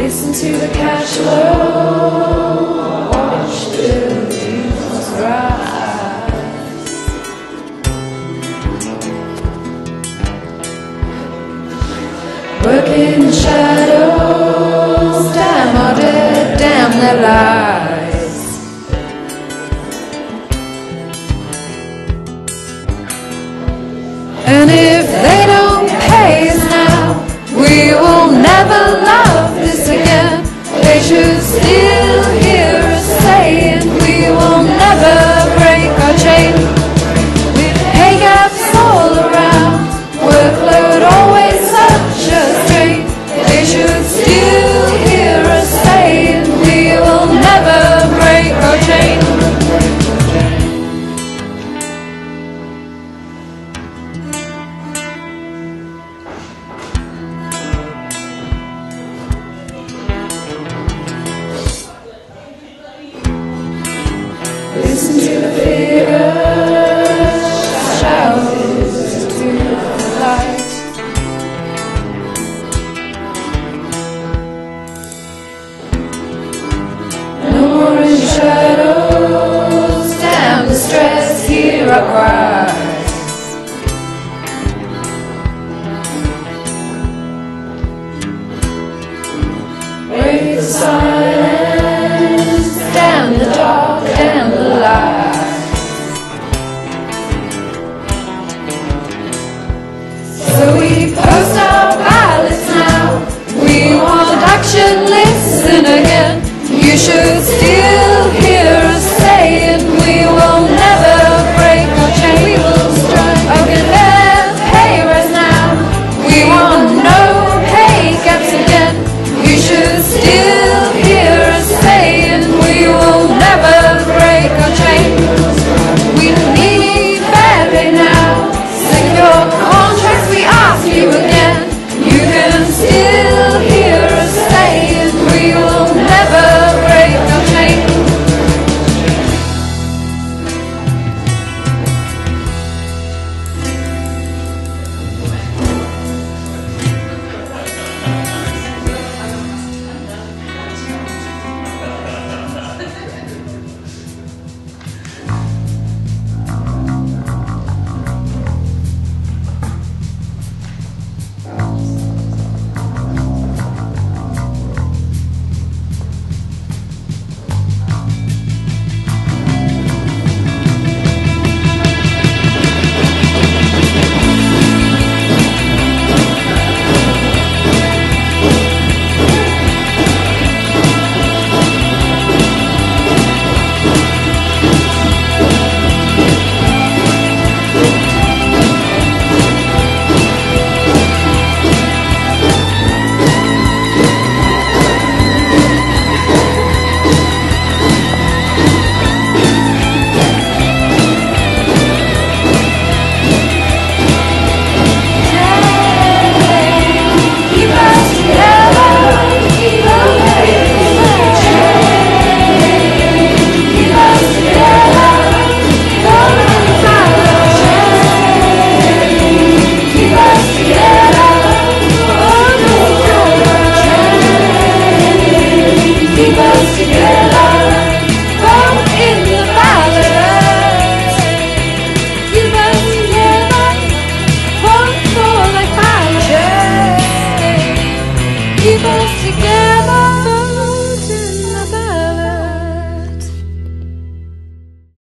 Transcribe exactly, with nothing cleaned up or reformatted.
Listen to the catch low, watch the leaves rise. Work in the shadows, damn all it, damn their lies. And if they don't pay us now, we will never love this again. They should still hear us saying we will never break our chain. With pay gaps all around, workload always such a strain. They should still hear us saying we will never break our chain. Listen to the figure